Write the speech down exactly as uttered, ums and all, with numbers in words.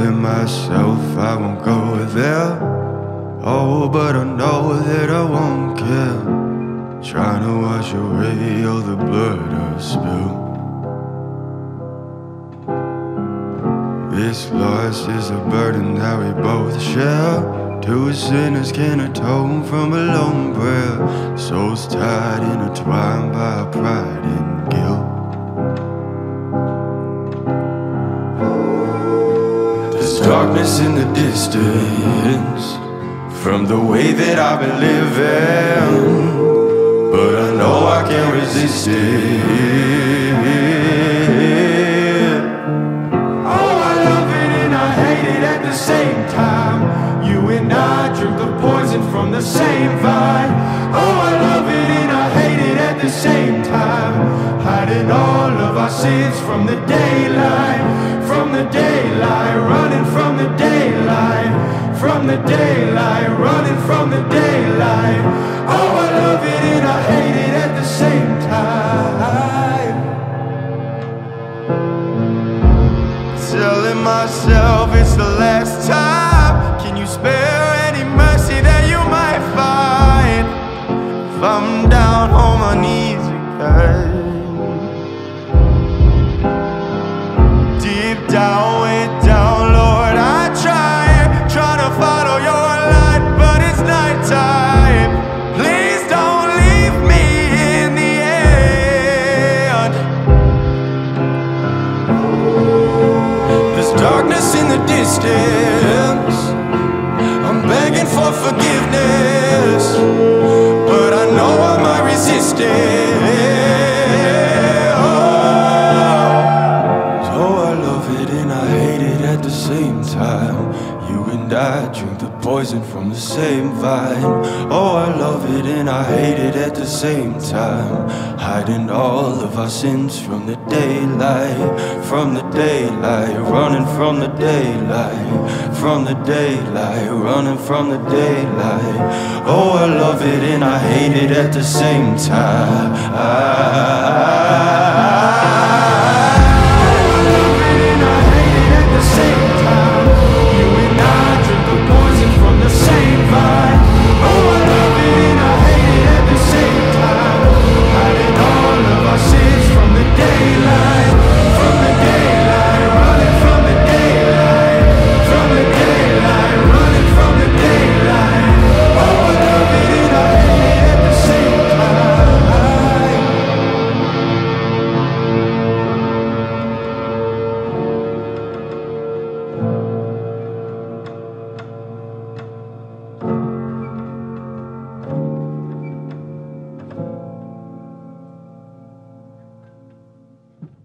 Telling myself I won't go there. Oh, but I know that I won't care. Trying to wash away all the blood I've spilled. This loss is a burden that we both share. Two sinners can atone from a lone prayer. Souls tied, intertwined by pride and guilt. There's darkness in the distance from the way that I've been living, but I know I can't resist it. Oh, I love it and I hate it at the same time. You and I drink the poison from the same vine. Oh, I love it and I hate it at the same time. Hiding all of our sins from the daylight, from the daylight, running from the daylight, from the daylight, running from the daylight. Oh, I love it and I hate it at the same time. Telling myself it's the last time. Can you spare any mercy that you might find if I'm down on my knees again? Deep down, way down, Lord, I try, try to follow your light, but it's nighttime. Please don't leave me in the end. There's darkness in the distance. I'm begging for forgiveness, but I know I might resist it. At the same time, you and I drink the poison from the same vine. Oh, I love it and I hate it at the same time. Hiding all of our sins from the daylight, from the daylight, running from the daylight, from the daylight, running from the daylight. Oh, I love it and I hate it at the same time. I